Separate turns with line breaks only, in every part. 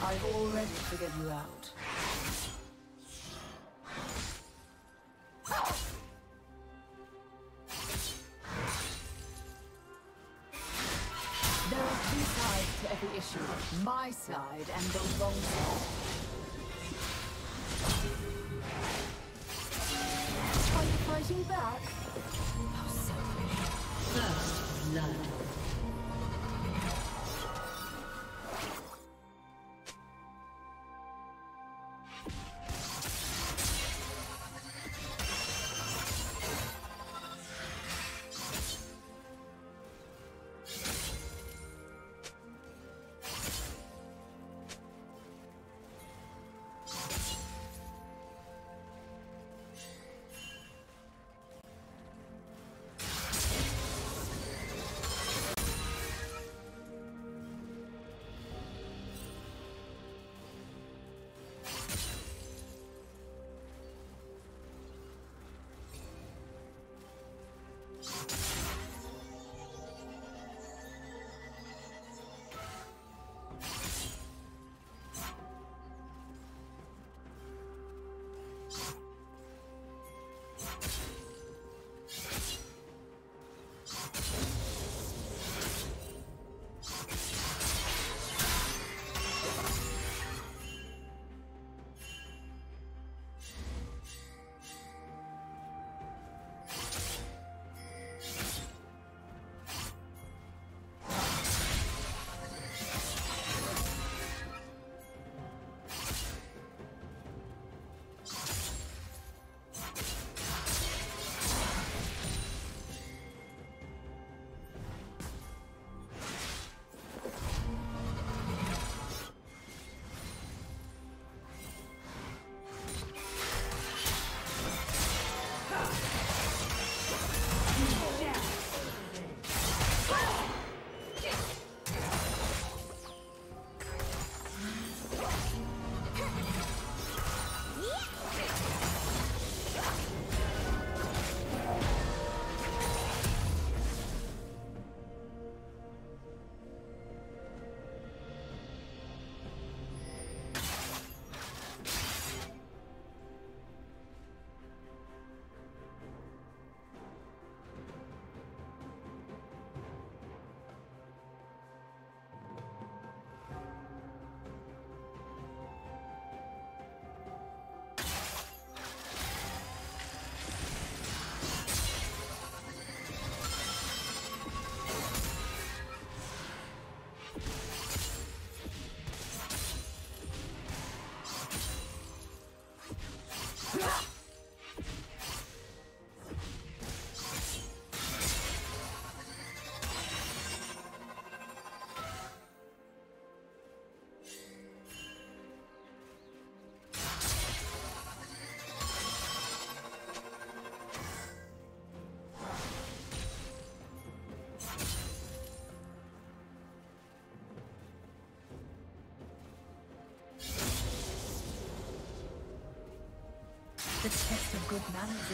I've already figured you out. There are two sides to every issue. My side and the wrong side. Are you fighting back? How selfish.
First blood.
The test of good manners is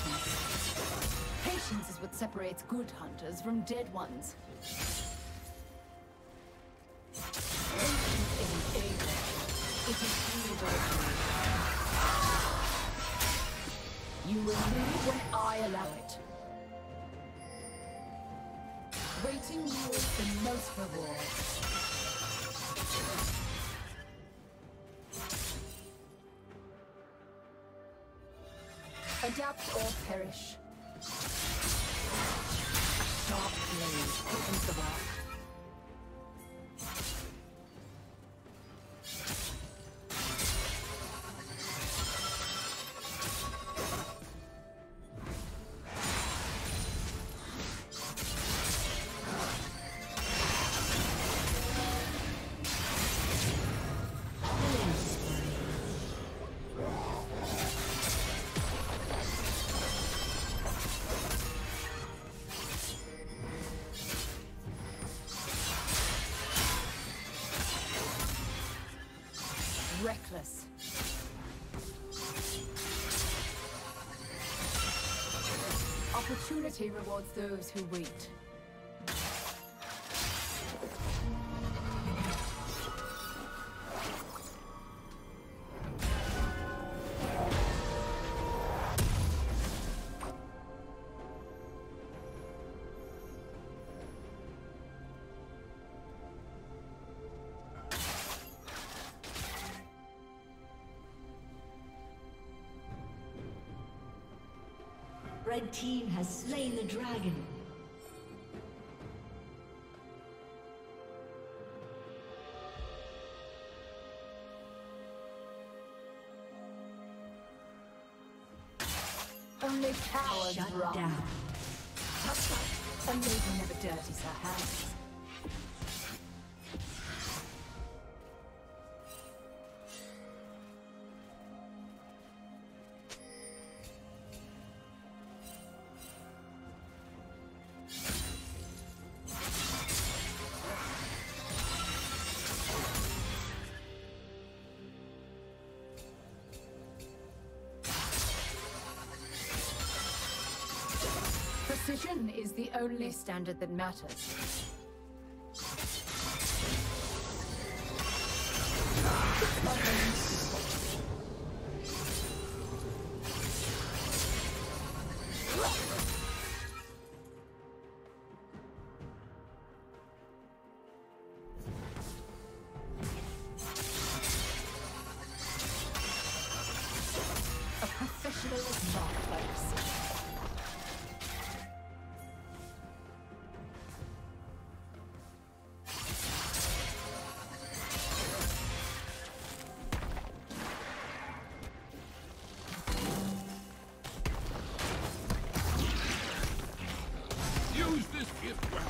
patience. Patience is what separates good hunters from dead ones. Patience isn't able. It is universal. You will leave when I allow it. Waiting yields the most reward. Adapt or perish. A sharp blade quickens the work. Reckless. Opportunity rewards those who wait.
Red team has slain the dragon.
Only cowards
Shut
run.
down.
A lady never dirties her hands. Precision is the only standard that matters. A professional is marked by precision.
Use this gift well.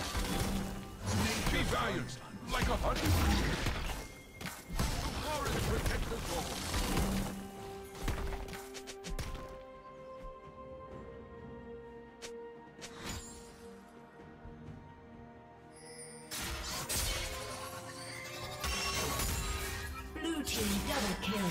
Be valiant, like a hunter. The forest protects us all.
Blue team double kill.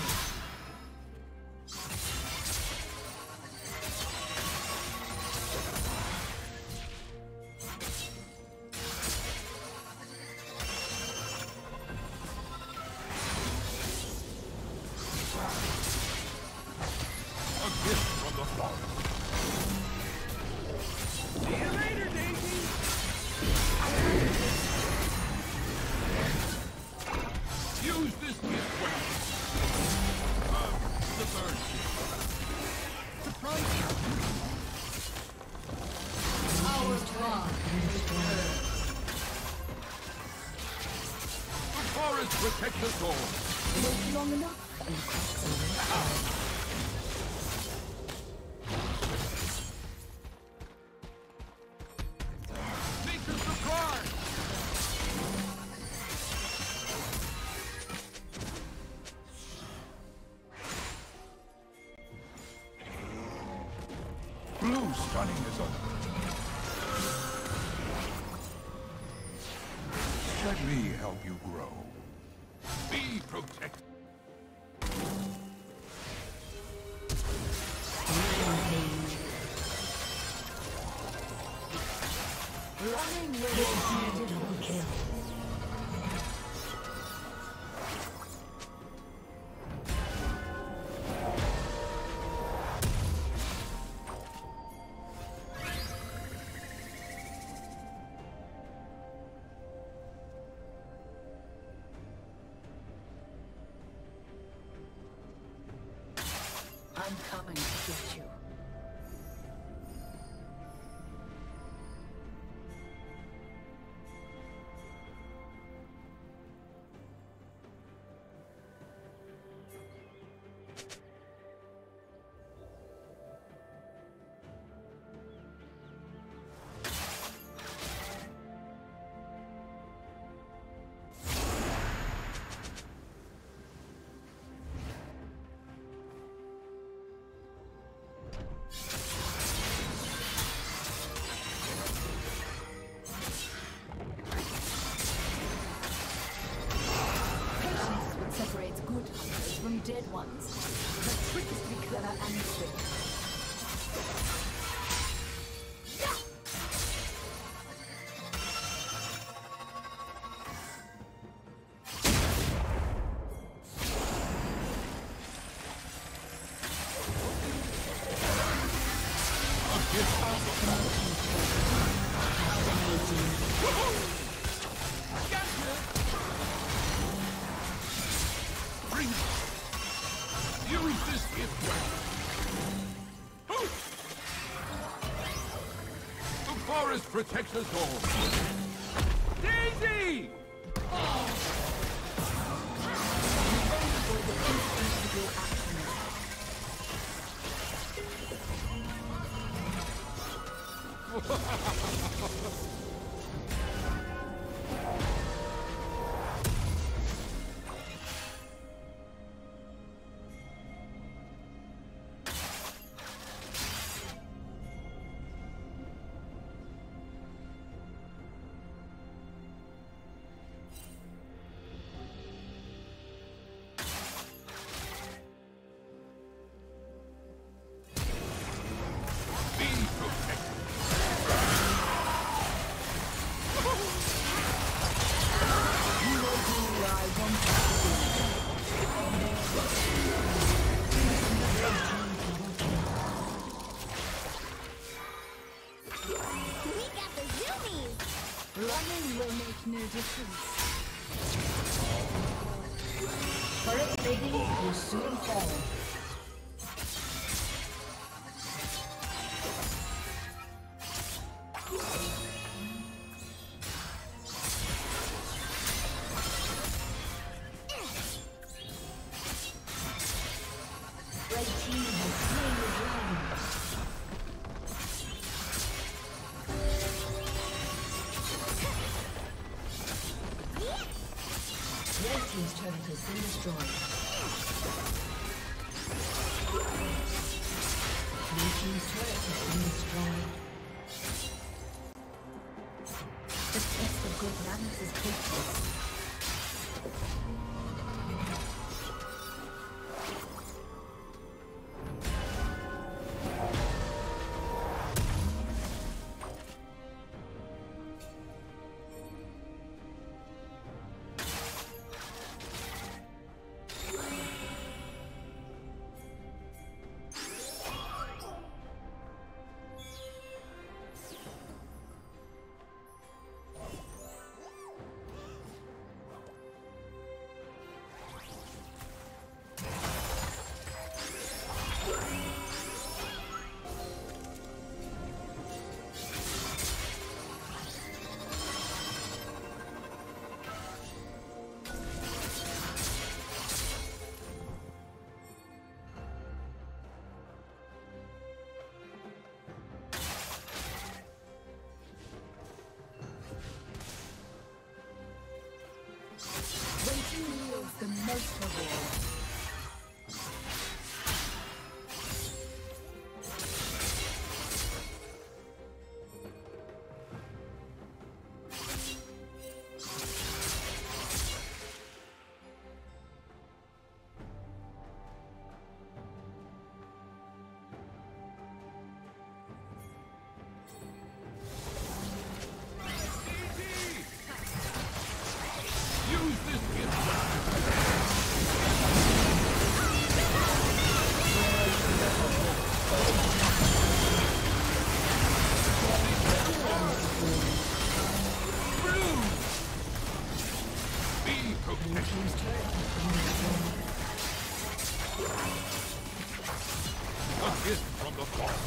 A gift from the forest. See you later, Daisy! Use this gift well. The bird. Surprise you.
Our draw.
The forest protects us all.
Wait long enough, and cracks are
Make a surprise! Blue stunning is on. Let me help you grow. Be protected.
running
Red
with
team double kill.
I'm coming to get you. Separates good hunters from dead ones. The trick is to be clever and quick.
Use this gift well. protects us all. Daisy!
Running will make no difference.
Turret plating will soon fall. Red team has slain the dragon. Red team's turret has been destroyed. Blue team's turret has been destroyed.
The test of good manners is patience. Waiting yields the most reward.
Use this gift. Be protected. A gift from the fall.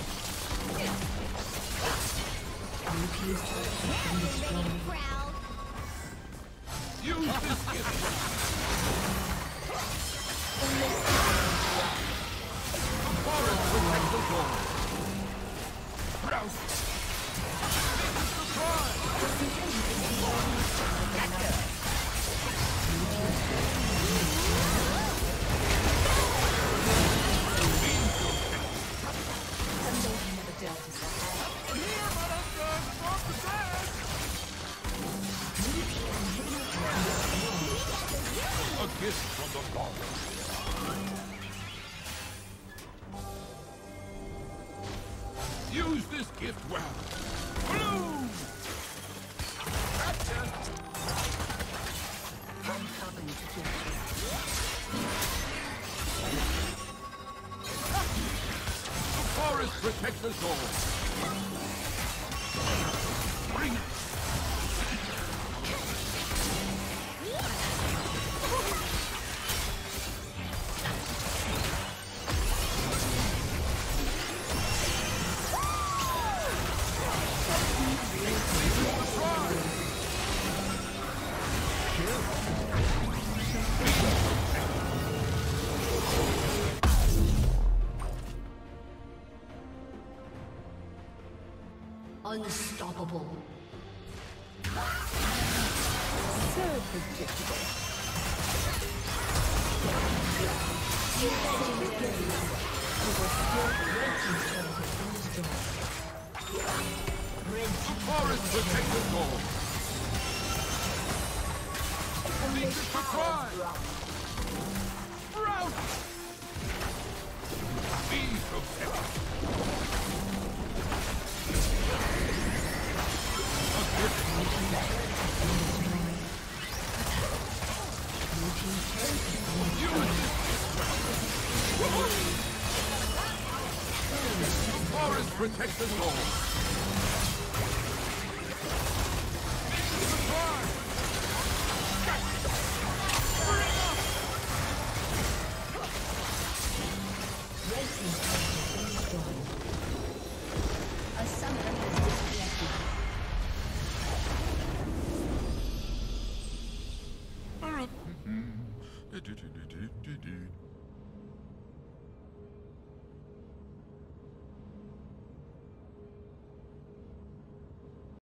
Blue team's turret has been destroyed.
Use this gift. The forest protects the goal. Rouse. A gift from the Father. Use this gift well. Bloom! Gotcha!
I'm coming to get you.
The forest protects us all. Bring it!
Unstoppable.
So predictable.
Forest protected goal. Leave it to try. Rout. Be protected. Forest protects us all.
A summoner has disconnected.